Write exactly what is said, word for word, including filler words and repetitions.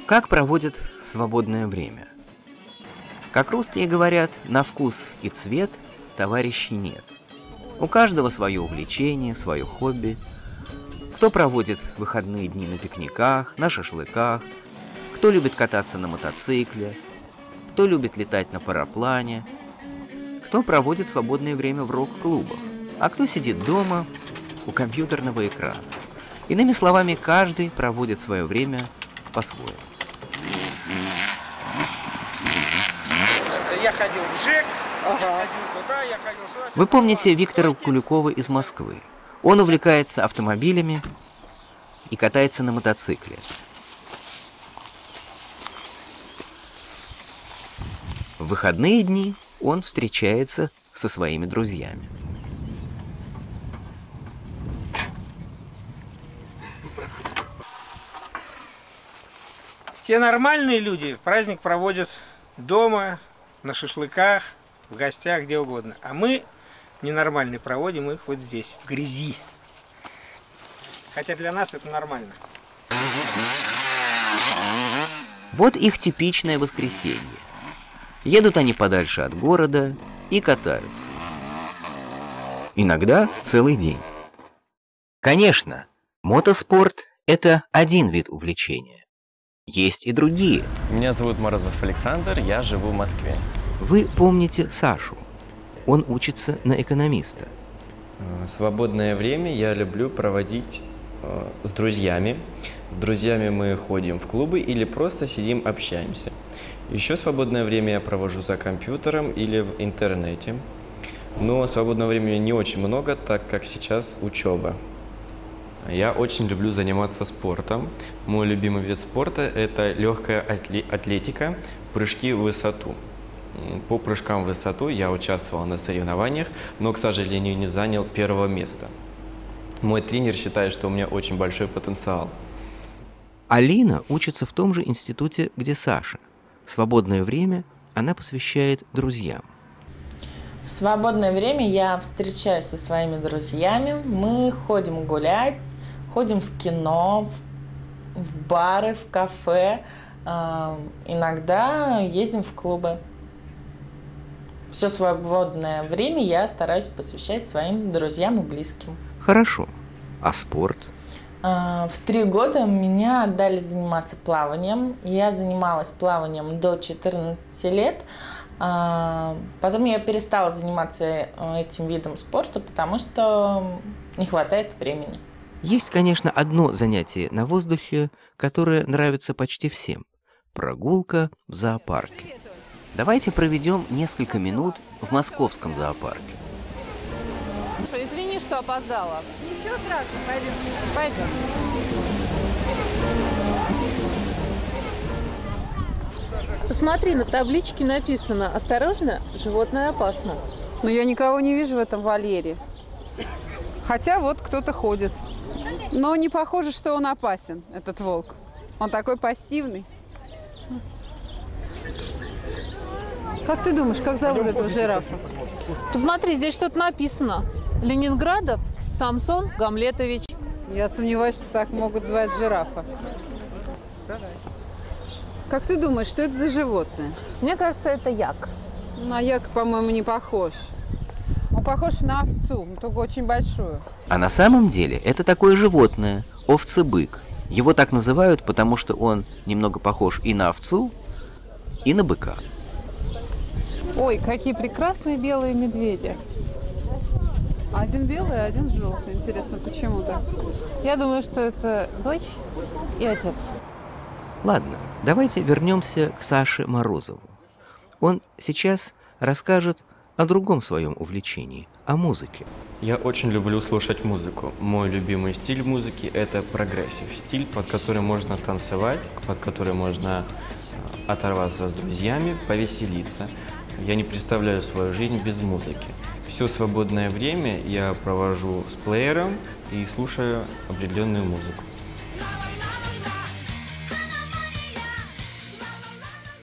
Как проводят свободное время? Как русские говорят, на вкус и цвет товарищей нет. У каждого свое увлечение, свое хобби. Кто проводит выходные дни на пикниках, на шашлыках, кто любит кататься на мотоцикле, кто любит летать на параплане, кто проводит свободное время в рок-клубах, а кто сидит дома у компьютерного экрана. Иными словами, каждый проводит свое время по-своему. Я ходил в ЖЭК, ага. я ходил туда, я ходил сюда. Вы помните Виктора Куликова из Москвы? Он увлекается автомобилями и катается на мотоцикле. В выходные дни он встречается со своими друзьями. Все нормальные люди праздник проводят дома, на шашлыках, в гостях, где угодно. А мы, ненормальные, проводим их вот здесь, в грязи. Хотя для нас это нормально. Вот их типичное воскресенье. Едут они подальше от города и катаются. Иногда целый день. Конечно, мотоспорт – это один вид увлечения. Есть и другие. Меня зовут Морозов Александр, я живу в Москве. Вы помните Сашу. Он учится на экономиста. Свободное время я люблю проводить э, с друзьями. С друзьями мы ходим в клубы или просто сидим, общаемся. Еще свободное время я провожу за компьютером или в интернете. Но свободного времени не очень много, так как сейчас учеба. Я очень люблю заниматься спортом. Мой любимый вид спорта – это легкая атлетика, прыжки в высоту. По прыжкам в высоту я участвовал на соревнованиях, но, к сожалению, не занял первого места. Мой тренер считает, что у меня очень большой потенциал. Алина учится в том же институте, где Саша. Свободное время она посвящает друзьям. В свободное время я встречаюсь со своими друзьями, мы ходим гулять, ходим в кино, в, в бары, в кафе, э, иногда ездим в клубы. Все свободное время я стараюсь посвящать своим друзьям и близким. Хорошо. А спорт? Э, в три года меня отдали заниматься плаванием. Я занималась плаванием до четырнадцати лет. Потом я перестала заниматься этим видом спорта, потому что не хватает времени. Есть, конечно, одно занятие на воздухе, которое нравится почти всем – прогулка в зоопарке. Давайте проведем несколько минут в московском зоопарке. Извини, что опоздала. Ничего страшного, пойдем. Пойдем. Посмотри, на табличке написано: «Осторожно, животное опасно». Но я никого не вижу в этом вольере. Хотя вот кто-то ходит. Но не похоже, что он опасен, этот волк. Он такой пассивный. Как ты думаешь, как зовут этого жирафа? Посмотри, здесь что-то написано. Ленинградов Самсон Гамлетович. Я сомневаюсь, что так могут звать жирафа. Как ты думаешь, что это за животное? Мне кажется, это як. На яка, по-моему, не похож. Он похож на овцу, но только очень большую. А на самом деле это такое животное – овцебык. Его так называют, потому что он немного похож и на овцу, и на быка. Ой, какие прекрасные белые медведи. Один белый, а один желтый. Интересно, почему так? Я думаю, что это дочь и отец. Ладно, давайте вернемся к Саше Морозову. Он сейчас расскажет о другом своем увлечении, о музыке. Я очень люблю слушать музыку. Мой любимый стиль музыки – это прогрессив. Стиль, под который можно танцевать, под который можно оторваться с друзьями, повеселиться. Я не представляю свою жизнь без музыки. Все свободное время я провожу с плеером и слушаю определенную музыку.